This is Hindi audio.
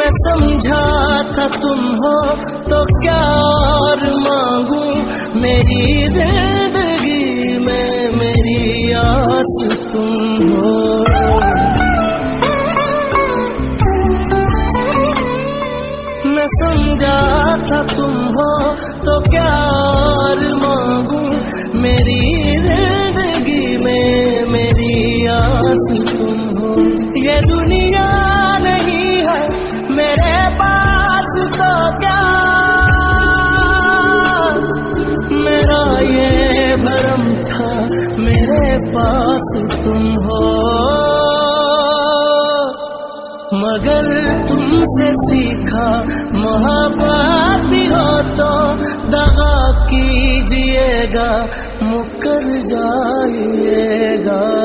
मैं समझा था तुम हो तो क्या और मांगू, मेरी जिंदगी में मेरी आस तुम हो। मैं समझा था तुम हो तो क्या और मांगू, मेरी जिंदगी में मेरी आस तुम हो। ये दुनिया नहीं है मेरे पास तो क्या, मेरा ये भरम था मेरे पास तुम हो। मगर तुमसे सीखा मोहब्बत भी हो तो दगा कीजिएगा, मुकर जाइएगा।